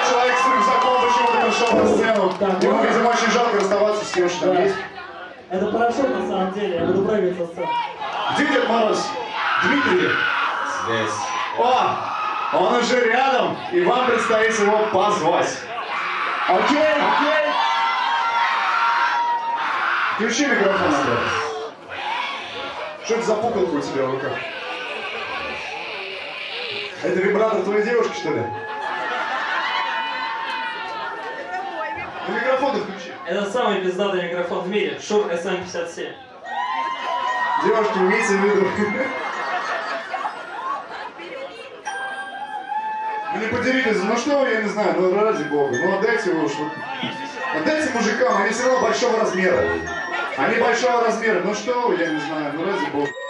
человек с рюкзаком почему-то пришел на сцену. Ему, видимо, очень жалко расставаться с тем, что там есть. Это парашют на самом деле, я буду прыгать со сцены. Где Дед Мороз? Дмитрий? Здесь. О, он уже рядом, и вам предстоит его позвать. Окей? Включи микрофон. Что это за пуколка у тебя в руках? Это вибратор твоей девушки, что ли? Ну микрофон включи. Это самый пиздатый микрофон в мире, Shure SM57. Девушки, имейте в виду. Ну не поделитесь, ну что вы, я не знаю, ну ради бога, ну отдайте его уж. Отдайте мужикам, они все равно большого размера. Они большого размера, ну что вы, я не знаю, ну ради бога.